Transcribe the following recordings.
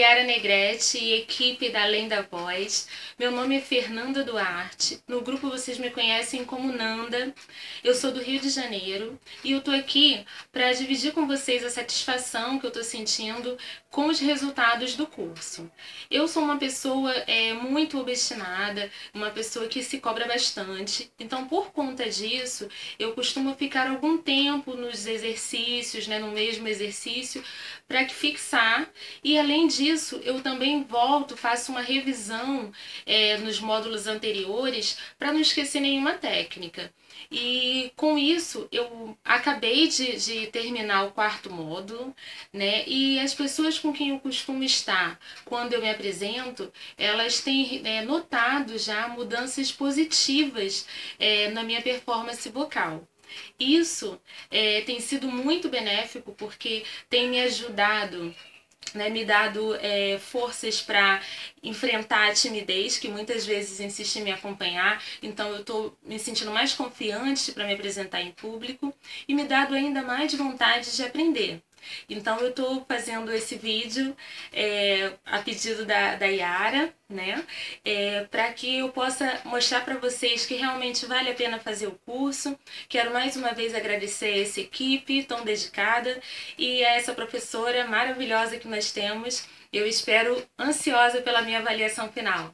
Yara Negrete e equipe da Além da Voz. Meu nome é Fernanda Duarte. No grupo vocês me conhecem como Nanda. Eu sou do Rio de Janeiro e eu tô aqui para dividir com vocês a satisfação que eu tô sentindo com os resultados do curso. Eu sou uma pessoa muito obstinada, uma pessoa que se cobra bastante. Então, por conta disso, eu costumo ficar algum tempo nos exercícios, no mesmo exercício, para fixar. E além disso, eu também faço uma revisão nos módulos anteriores para não esquecer nenhuma técnica. E com isso eu acabei de terminar o 4º módulo, e as pessoas com quem eu costumo estar quando eu me apresento, elas têm notado já mudanças positivas na minha performance vocal. Isso tem sido muito benéfico porque tem me ajudado, me dado forças para enfrentar a timidez, que muitas vezes insiste em me acompanhar. Então eu estou me sentindo mais confiante para me apresentar em público e me dado ainda mais vontade de aprender. Então eu estou fazendo esse vídeo a pedido da Yara, para que eu possa mostrar para vocês que realmente vale a pena fazer o curso. Quero mais uma vez agradecer a essa equipe tão dedicada e a essa professora maravilhosa que nós temos. Eu espero ansiosa pela minha avaliação final.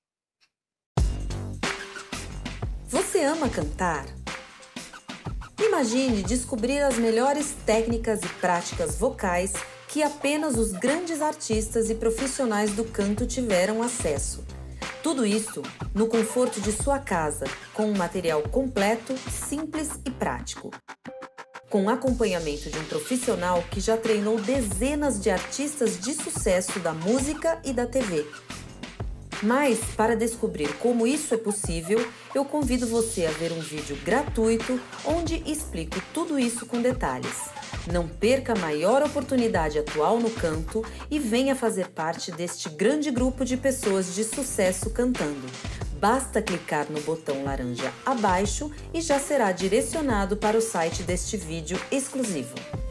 Você ama cantar? Imagine descobrir as melhores técnicas e práticas vocais que apenas os grandes artistas e profissionais do canto tiveram acesso. Tudo isso no conforto de sua casa, com um material completo, simples e prático. Com acompanhamento de um profissional que já treinou dezenas de artistas de sucesso da música e da TV. Mas, para descobrir como isso é possível, eu convido você a ver um vídeo gratuito onde explico tudo isso com detalhes. Não perca a maior oportunidade atual no canto e venha fazer parte deste grande grupo de pessoas de sucesso cantando. Basta clicar no botão laranja abaixo e já será direcionado para o site deste vídeo exclusivo.